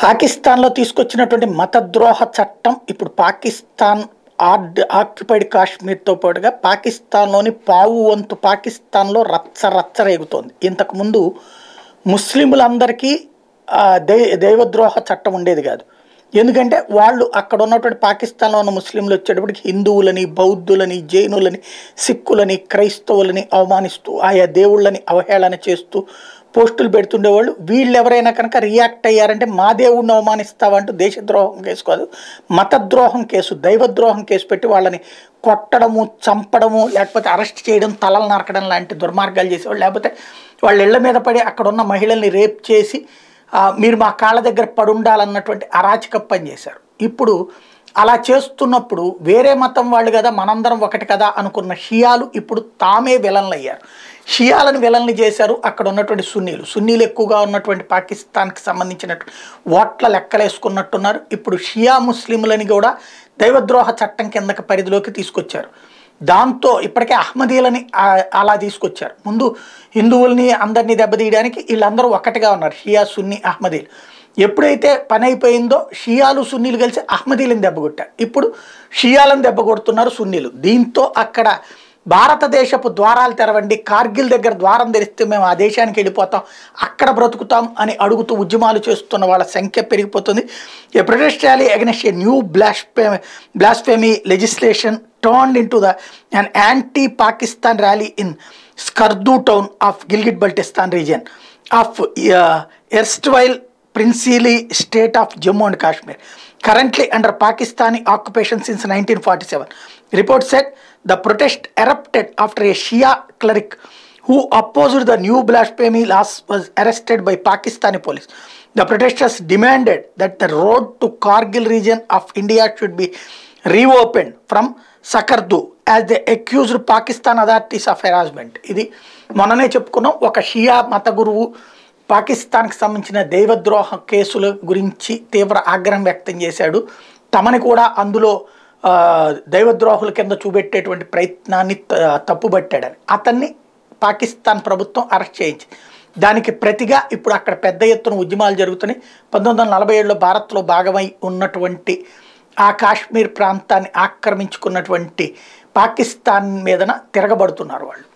పాకిస్తాన్లో తీసుకొచ్చినటువంటి మతద్రోహ చట్టం ఇప్పుడు పాకిస్తాన్ ఆక్యుపైడ్ కాశ్మీర్తో పాటుగా పాకిస్తాన్లోని పావు వంతు పాకిస్తాన్లో రచ్చరేగుతోంది. ఇంతకుముందు ముస్లింలందరికీ దైవద్రోహ చట్టం ఉండేది కాదు. ఎందుకంటే వాళ్ళు అక్కడ ఉన్నటువంటి పాకిస్తాన్లో ఉన్న ముస్లింలు వచ్చేటప్పటికి హిందువులని, బౌద్ధులని, జైనులని, సిక్కులని, క్రైస్తవులని అవమానిస్తూ ఆయా దేవుళ్ళని అవహేళన చేస్తూ పోస్టులు పెడుతుండేవాళ్ళు. వీళ్ళు ఎవరైనా కనుక రియాక్ట్ అయ్యారంటే మా దేవుడిని అవమానిస్తావంటూ దేశద్రోహం కేసు కాదు, మతద్రోహం కేసు, దైవద్రోహం కేసు పెట్టి వాళ్ళని కొట్టడము, చంపడము, లేకపోతే అరెస్ట్ చేయడం, తలలు నరకడం లాంటి దుర్మార్గాలు చేసేవాళ్ళు. లేకపోతే వాళ్ళ ఇళ్ల మీద పడి అక్కడ ఉన్న మహిళల్ని రేప్ చేసి మీరు మా కాళ్ళ దగ్గర పడుండాలన్నటువంటి అరాచక పని చేశారు. ఇప్పుడు అలా చేస్తున్నప్పుడు వేరే మతం వాళ్ళు కదా, మనందరం ఒకటి కదా అనుకున్న షియాలు ఇప్పుడు తామే విలన్లు అయ్యారు. షియాలను విలన్లు చేశారు అక్కడ ఉన్నటువంటి సున్నీలు ఎక్కువగా ఉన్నటువంటి పాకిస్తాన్కి సంబంధించినటువంటి ఓట్ల లెక్కలేసుకున్నట్టున్నారు. ఇప్పుడు షియా ముస్లింలని కూడా దైవద్రోహ చట్టం కిందకి పరిధిలోకి తీసుకొచ్చారు. దాంతో ఇప్పటికే అహ్మదీలని అలా తీసుకొచ్చారు. ముందు హిందువుల్ని అందరినీ దెబ్బతీయడానికి వీళ్ళందరూ ఒకటిగా ఉన్నారు, షియా, సున్నీ, అహ్మదీలు. ఎప్పుడైతే పని అయిపోయిందో షియాలు, సున్నీలు కలిసి అహ్మదీలను దెబ్బకొట్టారు. ఇప్పుడు షియాలను దెబ్బకొడుతున్నారు సున్నీలు. దీంతో అక్కడ భారతదేశపు ద్వారాలు తెరవండి, కార్గిల్ దగ్గర ద్వారం తెరిస్తే మేము ఆ దేశానికి వెళ్ళిపోతాం, అక్కడ బ్రతుకుతాం అని అడుగుతూ ఉద్యమాలు చేస్తున్న వాళ్ళ సంఖ్య పెరిగిపోతుంది. A protest rally against a new blasphemy legislation turned into an anti-Pakistan rally in Skardu town of Gilgit-Baltistan region of erstwhile princely state of Jammu and Kashmir, currently under Pakistani occupation since 1947. Report said the protest erupted after a Shia cleric who opposed the new blasphemy laws was arrested by Pakistani police. The protesters demanded that the road to Kargil region of India should be reopened from Skardu as they accused Pakistan authorities of harassment. ఇది మొన్ననే చెప్పుకున్నాం. ఒక షియా మత గురువు పాకిస్తాన్కి సంబంధించిన దైవద్రోహ కేసుల గురించి తీవ్ర ఆగ్రహం వ్యక్తం చేశాడు. తమని కూడా అందులో దైవద్రోహుల కింద చూపెట్టేటువంటి ప్రయత్నాన్ని తప్పుబట్టాడని అతన్ని పాకిస్తాన్ ప్రభుత్వం అరెస్ట్ చేయించి, దానికి ప్రతిగా ఇప్పుడు అక్కడ పెద్ద ఎత్తున ఉద్యమాలు జరుగుతున్నాయి. 1947లో భారత్లో భాగమై ఉన్నటువంటి ఆ కాశ్మీర్ ప్రాంతాన్ని ఆక్రమించుకున్నటువంటి పాకిస్తాన్ మీదన తిరగబడుతున్నారు వాళ్ళు.